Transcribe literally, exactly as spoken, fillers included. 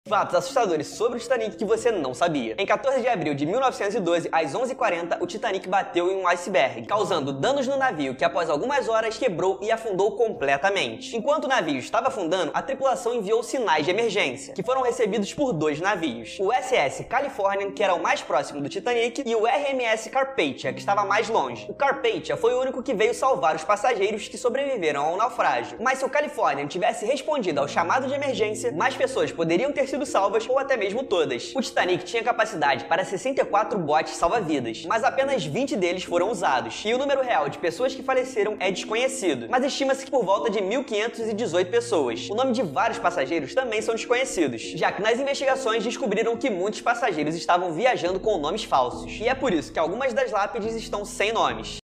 Fatos assustadores sobre o Titanic que você não sabia. Em quatorze de abril de mil novecentos e doze, às onze e quarenta, o Titanic bateu em um iceberg, causando danos no navio que após algumas horas quebrou e afundou completamente. Enquanto o navio estava afundando, a tripulação enviou sinais de emergência, que foram recebidos por dois navios. O S S Californian, que era o mais próximo do Titanic, e o R M S Carpathia, que estava mais longe. O Carpathia foi o único que veio salvar os passageiros que sobreviveram ao naufrágio. Mas se o Californian tivesse respondido ao chamado de emergência, mais pessoas poderiam ter sido salvas ou até mesmo todas. O Titanic tinha capacidade para sessenta e quatro botes salva-vidas, mas apenas vinte deles foram usados, e o número real de pessoas que faleceram é desconhecido, mas estima-se que por volta de mil quinhentas e dezoito pessoas. O nome de vários passageiros também são desconhecidos, já que nas investigações descobriram que muitos passageiros estavam viajando com nomes falsos, e é por isso que algumas das lápides estão sem nomes.